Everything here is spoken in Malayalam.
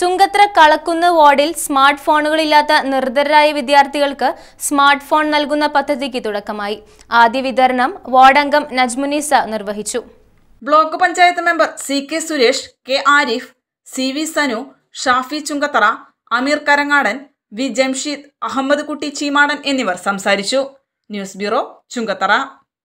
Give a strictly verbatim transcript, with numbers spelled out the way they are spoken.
ചുങ്കത്ര കളക്കുന്ന് വാർഡിൽ സ്മാർട്ട് ഫോണുകളില്ലാത്ത നിർധരരായ വിദ്യാർത്ഥികൾക്ക് സ്മാർട്ട് ഫോൺ നൽകുന്ന പദ്ധതിക്ക് തുടക്കമായി. ആദ്യ വിതരണം വാർഡ് അംഗം നജ്മുനിസ നിർവഹിച്ചു. Block panchayat member C K Suresh, K Arif, C V Sanu, Shafi Chungathara, Ameer Karangadan, V Jamsheed, Ahammad Kutty Cheemadan എന്നിവർ സംസാരിച്ചു. News bureau, Chungathara.